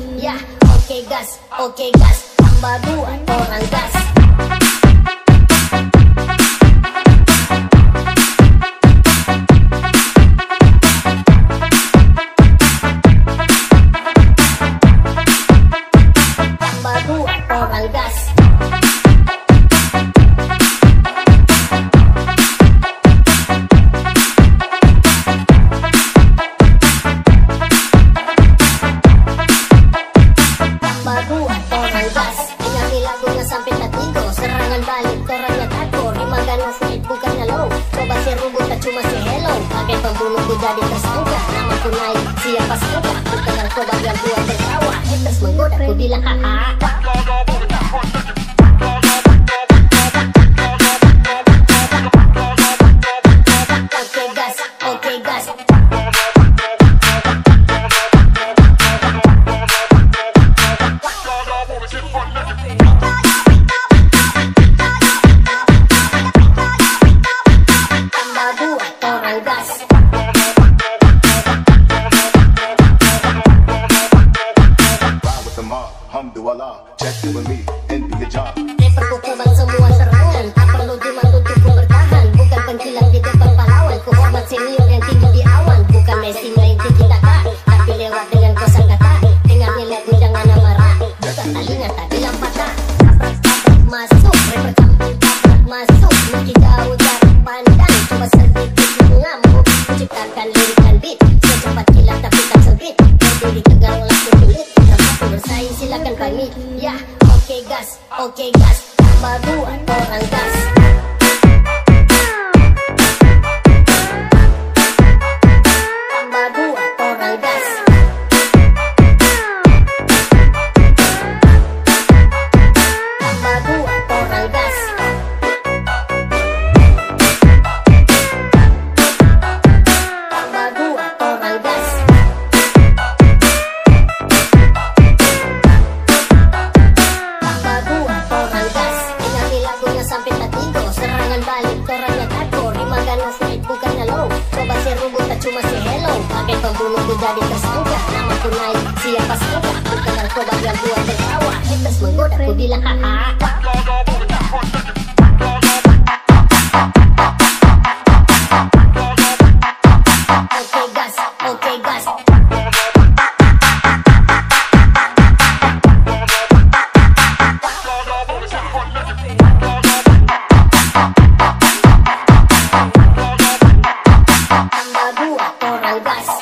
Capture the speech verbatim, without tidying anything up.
Ya, oke gas, oke gas, tambah dua orang gas. Tambah dua orang gas. Sampai tertinggal serangan balik orangnya takut dimagana sulit bukannya low. Coba si rubut tak cuma si hello. Pakai pembunuh ku jadi tersangka. Nama ku naik siapa sangka. Bukan narkoba yang buat tertawa. Haters menggoda ku bilang haha. Oke gas, oke gas. Check in with me and do your job. Rapper ku kubang semua serangan. Tak perlu diman untuk ku bertahan. Bukan pengkilang di depan pahlawan. Ku hormat senior yang tinggi di awan. Bukan Messi main tiki taka, tapi lewat dengan kosan kata. Dengar nyelet jangan marah. Buka talinya tak bilang patah. Tabrak-tabrak masuk. Rapper kampung tabrak masuk. Mungkin jauh jarak pandang. Coba sedikit mengamuk. Menciptakan lirikan beat. Secepat kilat tapi tak sempit. Berdiri tegang langsung sulit. Aku bersaing silakan pamit. Ya, oke gas, oke gas, tambah dua orang gas. Tambah dua orang gas. Tambah dua orang gas. Tambah dua orang gas. Sampai tertinggal serangan balik orangnya takut dimagana sulit bukannya low. Coba si rubut tak cuma si hello. Pakai pembunuh ku jadi tersangka. Nama ku naik siapa sangka. Bukan narkoba yang buat tertawa. Haters menggoda ku bilang haha. Oke gas, oke gas. Tambah dua orang gas.